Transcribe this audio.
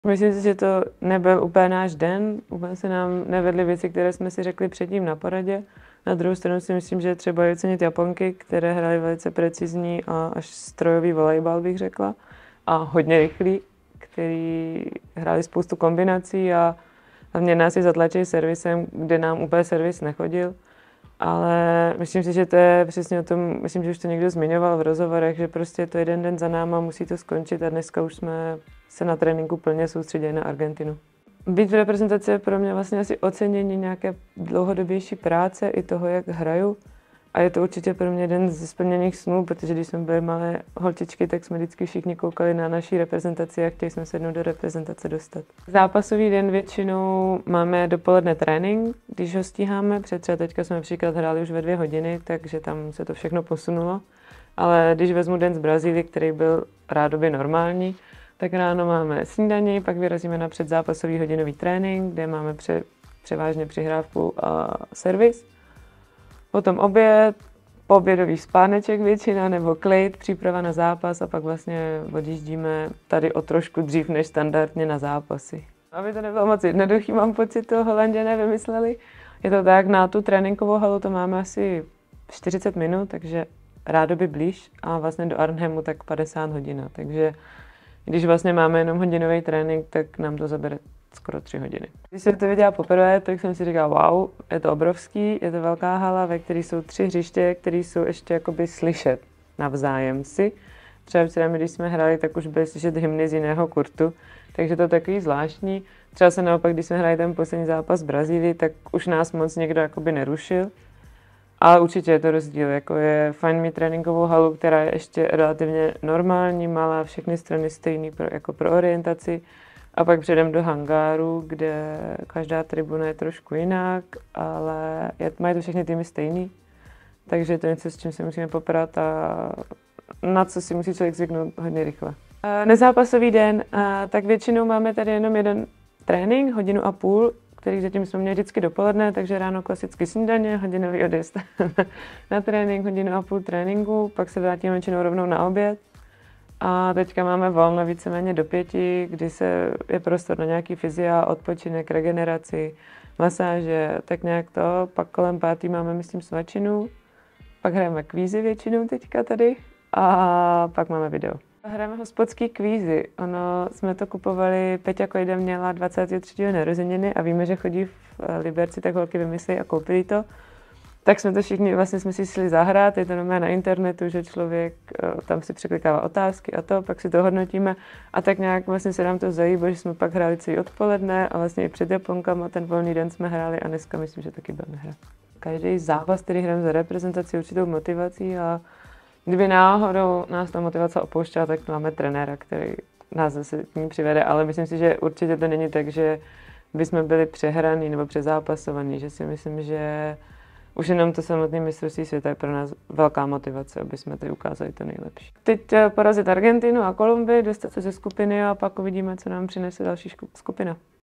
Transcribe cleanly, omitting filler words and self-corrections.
Myslím si, že to nebyl úplně náš den, úplně se nám nevedly věci, které jsme si řekli předtím na poradě. Na druhou stranu si myslím, že je třeba i ocenit Japonky, které hraly velice precizní a až strojový volejbal, bych řekla, a hodně rychlý, který hráli spoustu kombinací a hlavně nás i zatlačili servisem, kde nám úplně servis nechodil. Ale myslím si, že to je přesně o tom, myslím, že už to někdo zmiňoval v rozhovorech, že prostě je to jeden den za náma, musí to skončit a dneska už jsme se na tréninku plně soustředili na Argentinu. Být v reprezentaci je pro mě vlastně asi ocenění nějaké dlouhodobější práce i toho, jak hraju. A je to určitě pro mě jeden ze splněných snů, protože když jsme byli malé holčičky, tak jsme vždycky všichni koukali na naší reprezentaci a chtěli jsme se jednou do reprezentace dostat. Zápasový den většinou máme dopoledne trénink, když ho stíháme, protože třeba teďka jsme například hráli už ve 2 hodiny, takže tam se to všechno posunulo. Ale když vezmu den z Brazílie, který byl rádoby normální, tak ráno máme snídani, pak vyrazíme na předzápasový hodinový trénink, kde máme převážně přihrávku a servis. Potom oběd, poobědový spáneček většina nebo klid, příprava na zápas a pak vlastně odjíždíme tady o trošku dřív než standardně na zápasy. Aby to nebylo moc jednoduchý, mám pocit, to Holanděné vymysleli. Je to tak, na tu tréninkovou halu to máme asi 40 minut, takže rádoby blíž a vlastně do Arnhemu tak 50 hodin. Takže když vlastně máme jenom hodinový trénink, tak nám to zabere skoro 3 hodiny. Když jsem to viděla poprvé, tak jsem si říkala, wow, je to obrovský, je to velká hala, ve které jsou 3 hřiště, které jsou ještě jakoby slyšet navzájem si. Třeba včera, když jsme hráli, tak už byly slyšet hymny z jiného kurtu, takže to je takový zvláštní. Třeba se naopak, když jsme hráli ten poslední zápas v Brazílii, tak už nás moc někdo jakoby nerušil. Ale určitě je to rozdíl, jako je fajn mít tréninkovou halu, která je ještě relativně normální, malá, všechny strany stejný jako pro orientaci. A pak přijdeme do hangáru, kde každá tribuna je trošku jinak, ale mají to všechny týmy stejný. Takže to je něco, s čím se musíme poprat a na co si musí člověk zvyknout hodně rychle. Nezápasový den, tak většinou máme tady jenom jeden trénink, 1,5 hodiny, který zatím jsme měli vždycky dopoledne, takže ráno klasicky snídaně, hodinový odjezd na trénink, 1,5 hodiny tréninku, pak se vrátíme většinou rovnou na oběd. A teďka máme volno víceméně do 5, kdy je prostor na nějaký fyzia, odpočinek, regeneraci, masáže, tak nějak to. Pak kolem 5 máme, myslím, svačinu, pak hrajeme kvízy většinou teďka tady a pak máme video. Hrajeme hospodský kvízy. Jsme to kupovali, Peťa Kojda měla 23. narozeniny a víme, že chodí v Liberci, tak holky vymyslí a koupili to. Tak jsme to všichni, vlastně jsme si šli zahrát, je to normálně na internetu, že člověk tam si překlikává otázky a to, pak si to hodnotíme a tak nějak vlastně se nám to zajíbá, že jsme pak hráli celý odpoledne a vlastně i před Japonkama ten volný den jsme hráli a dneska myslím, že taky budeme hrát. Každý zápas, který hrajeme za reprezentaci, určitou motivací a kdyby náhodou nás ta motivace opouštěla, tak máme trenéra, který nás zase k ní přivede, ale myslím si, že určitě to není tak, že bychom byli přehraný nebo přezápasovaný, že si myslím, že už jenom to samotné mistrovství světa je pro nás velká motivace, aby jsme tady ukázali to nejlepší. Teď porazit Argentinu a Kolumbii, dostat se ze skupiny a pak uvidíme, co nám přinese další skupina.